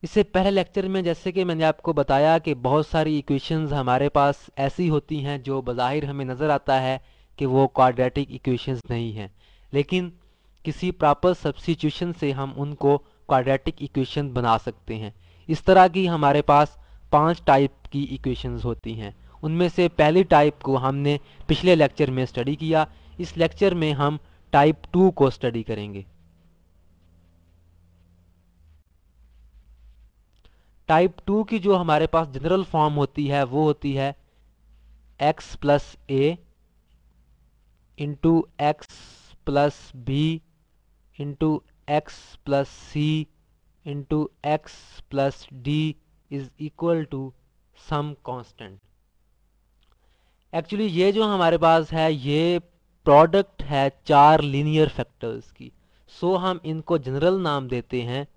इससे पहले लेक्चर में जैसे कि मैंने आपको बताया कि बहुत सारी इक्वेशंस हमारे पास ऐसी होती हैं जो बज़ाहिर हमें नज़र आता है कि वो क्वाड्रेटिक इक्वेशंस नहीं हैं, लेकिन किसी प्रॉपर सब्स्टिट्यूशन से हम उनको क्वाड्रेटिक इक्वेशन बना सकते हैं। इस तरह की हमारे पास 5 टाइप की इक्वेशंस होती हैं। उनमें से पहली टाइप को हमने पिछले लेक्चर में स्टडी किया। इस लेक्चर में हम टाइप 2 को स्टडी करेंगे। टाइप 2 की जो हमारे पास जनरल फॉर्म होती है वो होती है x plus a into x plus b into x plus c into x plus d is equal to some constant. Actually ये जो हमारे पास है ये प्रोडक्ट है 4 लीनियर फैक्टर्स की, सो हम इनको जनरल नाम देते हैं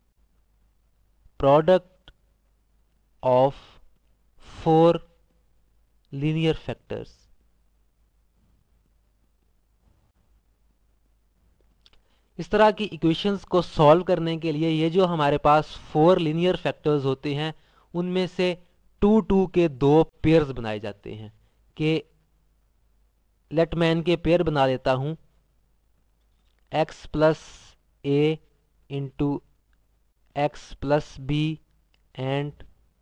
प्रोडक्ट ऑफ 4 लीनियर फैक्टर्स। इस तरह की इक्वेशंस को सॉल्व करने के लिए ये जो हमारे पास 4 लीनियर फैक्टर्स होते हैं उनमें से 2 के 2 पेयर्स बनाए जाते हैं। कि लेट मैं इनके पेयर बना लेता हूँ x plus a into x plus b and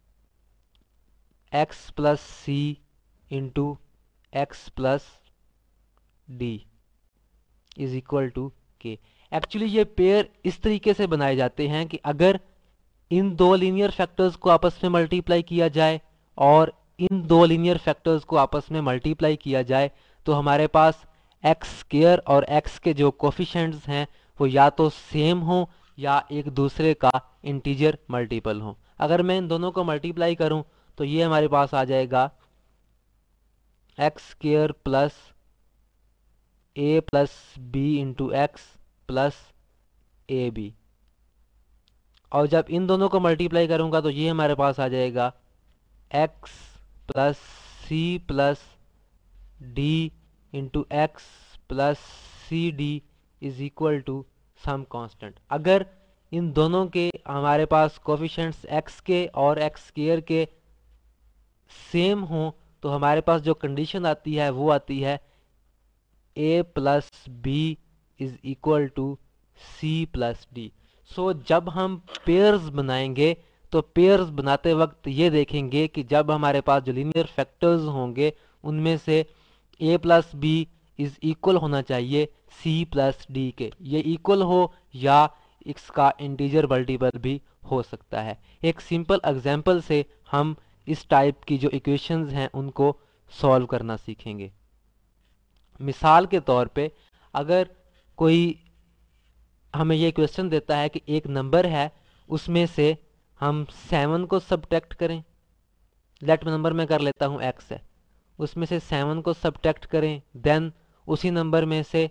x plus c into x plus d is equal to k. Actually ये पेयर इस तरीके से बनाए जाते हैं कि अगर इन 2 लीनियर फैक्टर्स को आपस में मल्टीप्लाई किया जाए और इन 2 लीनियर फैक्टर्स को आपस में मल्टीप्लाई किया जाए तो हमारे पास एक्स स्क्वायर और एक्स के जो कोफिशिएंट्स हैं वो या तो सेम हो या एक दूसरे का इंटीजर मल्टीपल हो। अगर मैं इन दोनों को मल्टीप्लाई करूं तो ये हमारे पास आ जाएगा x square plus a plus b into x plus a b, और जब इन दोनों को मल्टीप्लाई करूंगा तो ये हमारे पास आ जाएगा x plus c plus d into x plus c d is equal to some constant. अगर इन दोनों के हमारे पास कोफिशिएंट्स एक्स के और एक्स स्क्वायर के सेम हो तो हमारे पास जो कंडीशन आती है वो आती है a plus b is equal to c plus d. So जब हम पेयर्स बनाएंगे तो पेयर्स बनाते वक्त ये देखेंगे कि जब हमारे पास जो लीनियर फैक्टर्स होंगे उनमें से a plus b is equal होना चाहिए सी प्लस डी के। ये इक्वल हो या इसका इंटीजर मल्टीपल भी हो सकता है। एक सिंपल एग्जांपल से हम इस टाइप की जो इक्वेशंस हैं उनको सॉल्व करना सीखेंगे। मिसाल के तौर पे अगर कोई हमें ये क्वेश्चन देता है कि एक नंबर है उसमें से हम 7 को सब्ट्रैक्ट करें। लेट नंबर में कर लेता हूँ x है, उसमें से 7 को सब्ट्रैक्ट करें, देन उसी नंबर में से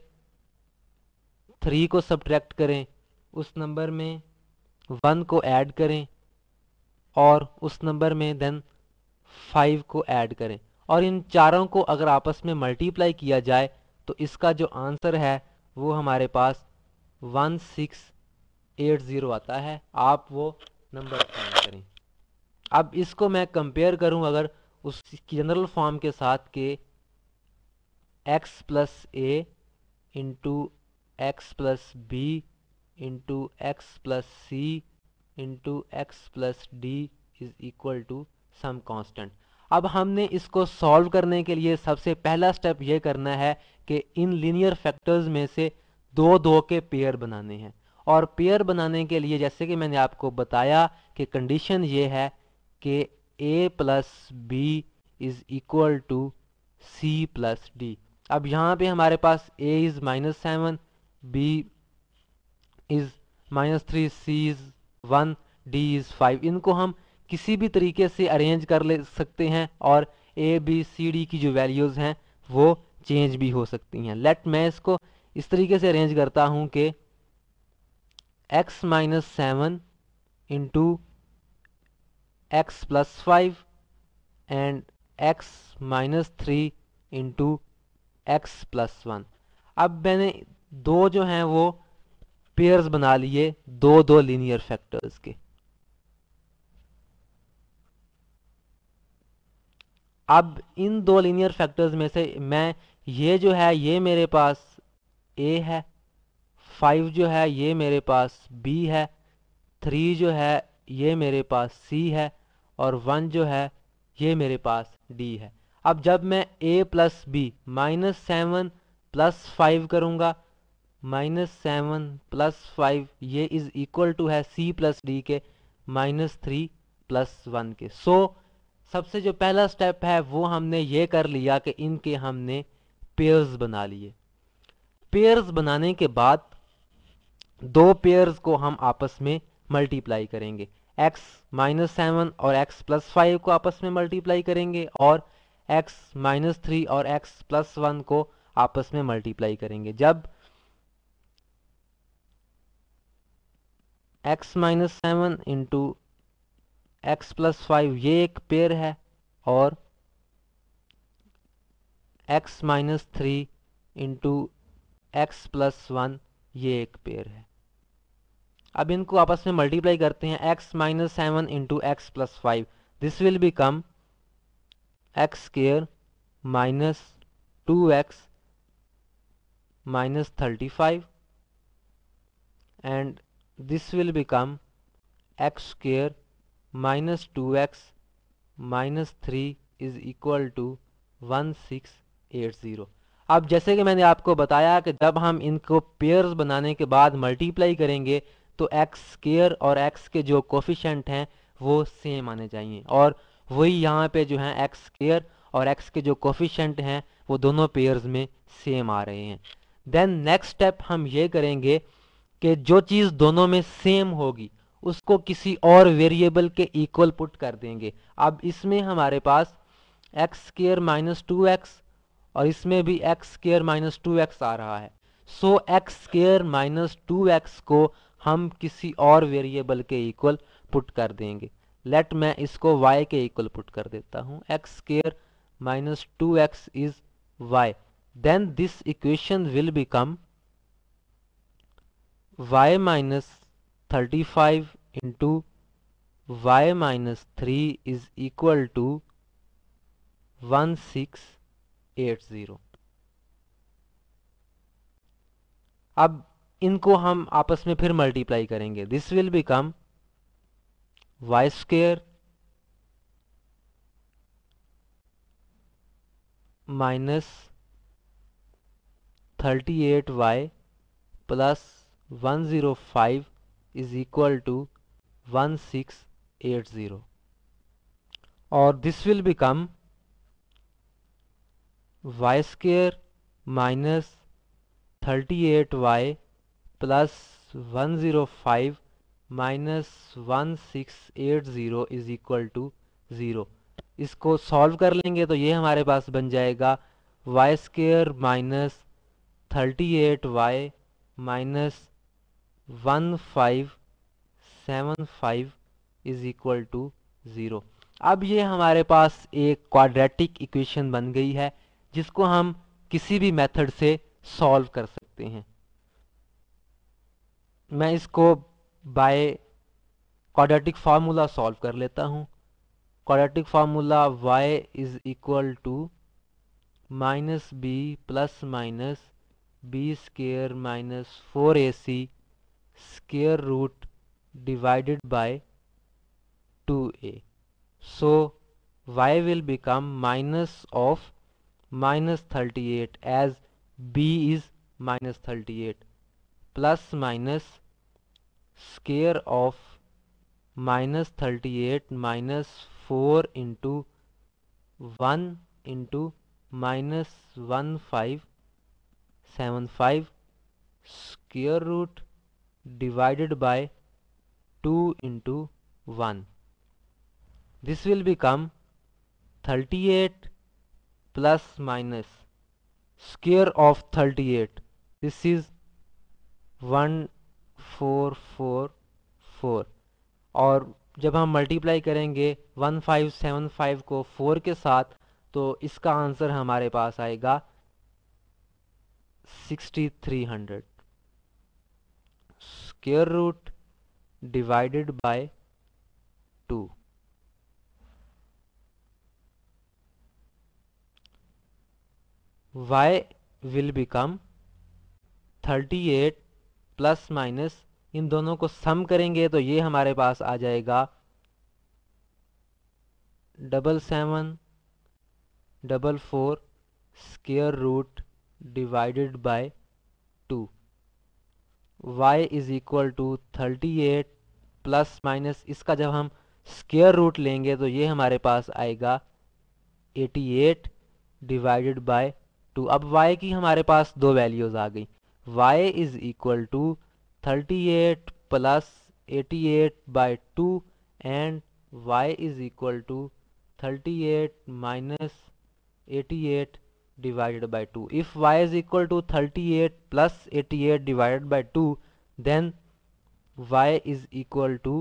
3 को सब्ट्रैक्ट करें, उस नंबर में 1 को ऐड करें और उस नंबर में देन 5 को ऐड करें, और इन चारों को अगर आपस में मल्टीप्लाई किया जाए तो इसका जो आंसर है वो हमारे पास 1680 आता है। आप वो नंबर फाइंड करें। अब इसको मैं कंपेयर करूं अगर उसकी जनरल फॉर्म के साथ के x plus a into x plus b into x plus c into x plus d is equal to some constant. अब हमने इसको सॉल्व करने के लिए सबसे पहला स्टेप ये करना है कि इन लीनियर फैक्टर्स में से 2 के पेयर बनाने हैं। और पेयर बनाने के लिए जैसे कि मैंने आपको बताया कि कंडीशन ये है कि a plus b is equal to c plus d. अब यहाँ पे हमारे पास a is -7, b is -3, c is 1, d is 5। इनको हम किसी भी तरीके से अरेंज कर ले सकते हैं और ए बी सी डी की जो वैल्यूज़ हैं वो चेंज भी हो सकती हैं। लेट मैं इसको इस तरीके से अरेंज करता हूं कि x minus 7 into x plus 5 and x minus 3 into x plus 1। अब मैंने दो जो हैं वो पेयर्स बना लिए दो लीनियर फैक्टर्स के। अब इन दो लीनियर फैक्टर्स में से मैं ये जो है ये मेरे पास a है, 5 जो है ये मेरे पास b है, 3 जो है ये मेरे पास c है और 1 जो है ये मेरे पास d है। अब जब मैं a प्लस बी -7 प्लस 5 करूँगा, -7 प्लस 5 ये इज इक्वल टू है c प्लस डी के -3 प्लस 1 के। सबसे जो पहला स्टेप है वो हमने ये कर लिया कि इनके हमने पेयर्स बना लिए। पेयर्स बनाने के बाद दो पेयर्स को हम आपस में मल्टीप्लाई करेंगे, x -7 और x प्लस 5 को आपस में मल्टीप्लाई करेंगे और x -3 और x प्लस 1 को आपस में मल्टीप्लाई करेंगे। जब x -7 इंटू x प्लस 5 ये एक पेयर है और x -3 इंटू x प्लस 1 ये एक पेयर है। अब इनको आपस में मल्टीप्लाई करते हैं, x -7 into x plus 5, this will become x square minus 2x minus 35 and this will become x square minus 2x minus 3 is equal to 1680। अब जैसे कि मैंने आपको बताया कि जब हम इनको पेयर्स बनाने के बाद मल्टीप्लाई करेंगे तो x स्क्वायर और x के जो कोफिशिएंट हैं वो सेम आने चाहिए और वही यहाँ पे जो है x स्क्वायर और x के जो कोफिशिएंट हैं वो दोनों पेयर्स में सेम आ रहे हैं। देन नेक्स्ट स्टेप हम ये करेंगे कि जो चीज़ दोनों में सेम होगी उसको किसी और वेरिएबल के इक्वल पुट कर देंगे। अब इसमें हमारे पास एक्स स्क्वायर माइनस 2x और इसमें भी एक्स स्क्वायर माइनस 2x आ रहा है। एक्स स्क्वायर माइनस 2x को हम किसी और वेरिएबल के इक्वल पुट कर देंगे। लेट मैं इसको y के इक्वल पुट कर देता हूँ, x square minus 2x is y, then this equation will become y minus 35 into y minus 3 is equal to 1680। अब इनको हम आपस में फिर मल्टीप्लाई करेंगे, this will become y square minus 38y plus 105 is equal to 1680 और this will become y square minus 38y plus 105 minus 1680 is equal to 0। इसको solve कर लेंगे तो ये हमारे पास बन जाएगा y square minus 38y minus 1575 is equal to 0। अब ये हमारे पास एक क्वाड्रेटिक इक्वेशन बन गई है जिसको हम किसी भी मेथड से सॉल्व कर सकते हैं। मैं इसको बाय क्वाड्रेटिक फार्मूला सॉल्व कर लेता हूँ। Quadratic formula y is equal to minus b plus minus b square minus 4ac square root divided by 2a। So y will become minus of minus 38 as b is minus 38 plus minus square of minus 38 minus 4 into 1 into minus 1575 square root divided by 2 into 1. This will become 38 plus minus square of 38. This is 1444 और जब हम multiply करेंगे 1575 को 4 के साथ तो इसका answer हमारे पास आएगा 6300 square root divided by 2। y will become 38 plus minus, इन दोनों को सम करेंगे तो ये हमारे पास आ जाएगा 7744 square root divided by 2। y is equal to 38 plus minus, इसका जब हम स्क्वायर रूट लेंगे तो ये हमारे पास आएगा 88 डिवाइडेड बाय 2। अब y की हमारे पास दो वैल्यूज आ गई, y is equal to 38 plus 88 by 2 and y is equal to 38 minus 88 divided by 2. If y is equal to 38 plus 88 divided by 2, then y is equal to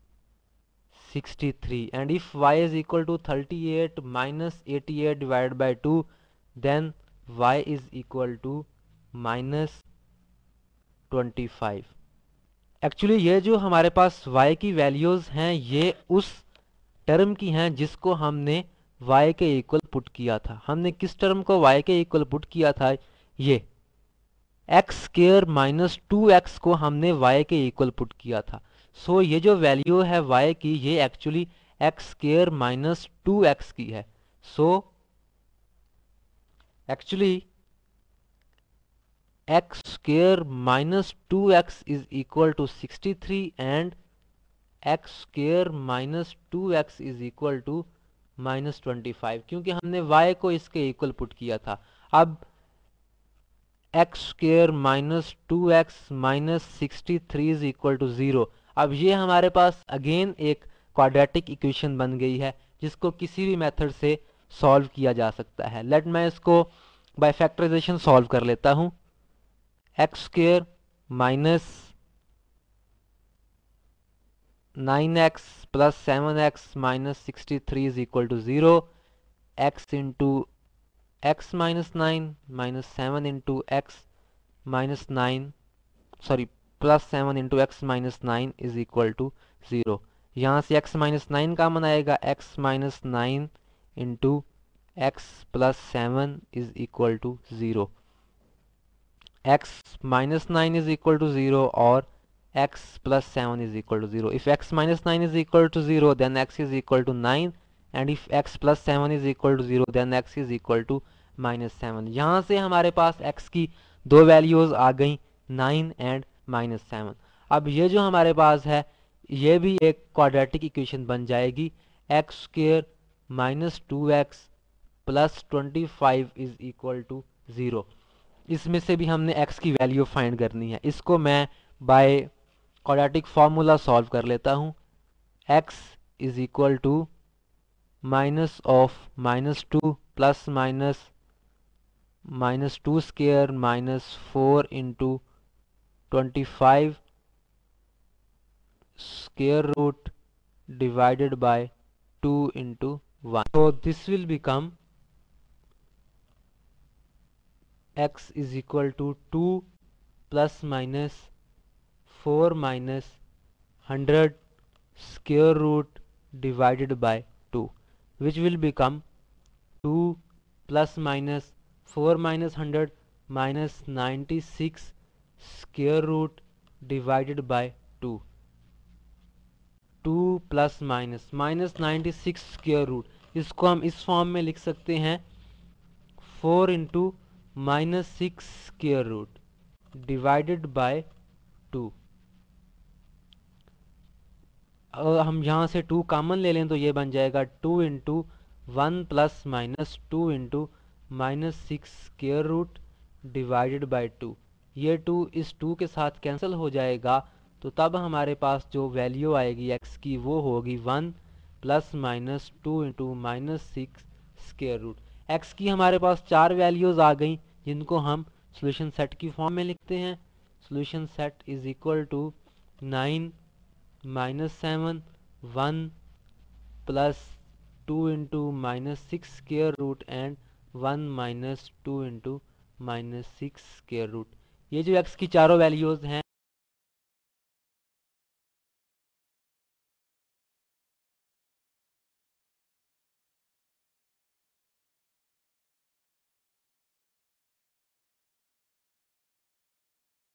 63. And if y is equal to 38 minus 88 divided by 2, then y is equal to minus 25. Actually ये जो हमारे पास y की values हैं ये उस term की हैं जिसको हमने y के इक्वल पुट किया था। हमने किस टर्म को y के इक्वल पुट किया था? ये एक्स स्क्वायर माइनस 2x को हमने y के इक्वल पुट किया था। सो ये जो वैल्यू है y की ये actually x square minus 2x की है। So actually x square minus 2x is equal to 63 and x square minus 2x is equal to minus 25, क्योंकि हमने y को इसके इक्वल पुट किया था। अब x square minus 2x minus 63 is equal to 0। अब ये हमारे पास अगेन एक क्वाड्रेटिक इक्वेशन बन गई है जिसको किसी भी मेथड से सॉल्व किया जा सकता है। लेट मैं इसको बाय फैक्टराइजेशन सॉल्व कर लेता हूँ। X square minus 9x plus 7x minus 63 is equal to 0, x into x minus 9 minus 7 into x minus 9 sorry plus 7 into x minus 9 is equal to 0। यहाँ से x माइनस 9 कामन आएगा, x minus 9 into x plus 7 is equal to 0। x minus 9 is equal to 0 or x plus 7 is equal to 0. If x minus 9 is equal to 0, then x is equal to 9, and if x plus 7 is equal to 0, then x is equal to minus 7. यहाँ से हमारे पास x की दो values आ गई 9 and minus 7। अब ये जो हमारे पास है ये भी एक क्वाड्रेटिक इक्वेशन बन जाएगी, x square minus 2x plus 25 is equal to 0। इसमें से भी हमने x की वैल्यू फाइंड करनी है। इसको मैं बाय क्वाड्रेटिक फार्मूला सॉल्व कर लेता हूँ। x is equal to minus of minus 2 plus minus minus 2 square minus 4 into 25 square root divided by 2 into 1। So this will become x is equal to 2 plus minus 4 minus 100 square root divided by 2, which will become 2 plus minus 4 minus 100 minus 96 square root divided by 2। 2 plus minus minus 96 square root, इसको हम इस form में लिख सकते हैं 4 into minus 6 square root divided by 2। अगर हम यहाँ से 2 कॉमन ले लें तो ये बन जाएगा 2 into 1 plus minus 2 into minus 6 square root divided by 2। ये 2 इस 2 के साथ कैंसिल हो जाएगा, तो तब हमारे पास जो वैल्यू आएगी x की वो होगी 1 plus minus 2 into minus 6 square root. x की हमारे पास 4 वैल्यूज़ आ गई जिनको हम सॉल्यूशन सेट की फॉर्म में लिखते हैं। Solution set is equal to 9 minus 7 1 plus 2 into minus 6 square root and 1 minus 2 into minus 6 square root. ये जो x की चारों वैल्यूज़ हैं